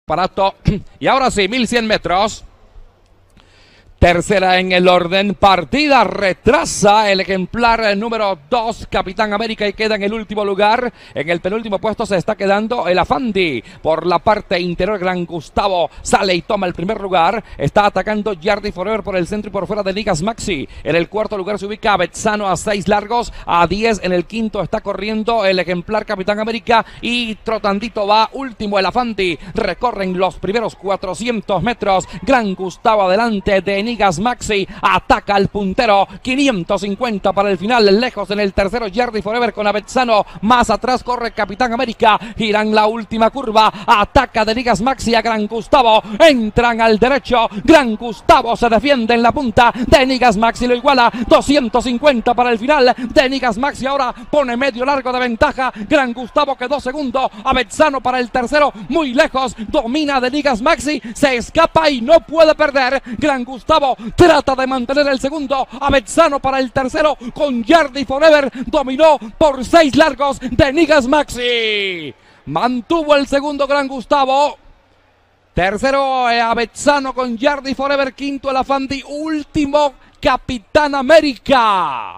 aparato. Y ahora sí, 1100 metros. Tercera en el orden, partida retrasa el ejemplar número 2, Capitán América, y queda en el último lugar. En el penúltimo puesto se está quedando el Afandi. Por la parte interior, Gran Gustavo sale y toma el primer lugar. Está atacando Yardi Forever por el centro y por fuera de Nigas Maxi. En el cuarto lugar se ubica Betzano a 6 largos, a 10. En el quinto está corriendo el ejemplar Capitán América y trotandito va último el Afandi. Recorren los primeros 400 metros. Gran Gustavo adelante de Nigas Maxi, ataca al puntero, 550 para el final, lejos en el tercero Yardi Forever con Avezzano, más atrás corre Capitán América, giran la última curva, ataca de Nigas Maxi a Gran Gustavo, entran al derecho, Gran Gustavo se defiende en la punta, de Nigas Maxi lo iguala, 250 para el final, de Nigas Maxi ahora pone medio largo de ventaja, Gran Gustavo quedó segundo, Avezzano para el tercero, muy lejos, domina de Nigas Maxi, se escapa y no puede perder, Gran Gustavo trata de mantener el segundo, Avezzano para el tercero con Yardi Forever, dominó por 6 largos de Nigas Maxi, mantuvo el segundo Gran Gustavo, tercero Avezzano con Yardi Forever, quinto el Afandi, último Capitán América.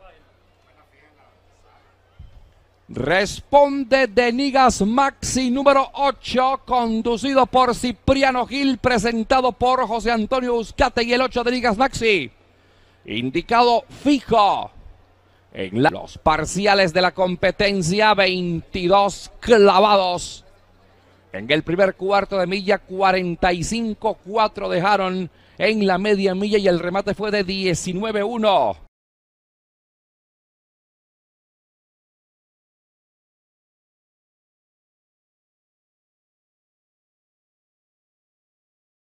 Responde de Nigas Maxi número 8, conducido por Cipriano Gil, presentado por José Antonio Uzcate, y el 8 de Nigas Maxi, indicado fijo en los parciales de la competencia, 22 clavados. En el primer cuarto de milla, 45, 4 dejaron en la media milla y el remate fue de 19-1.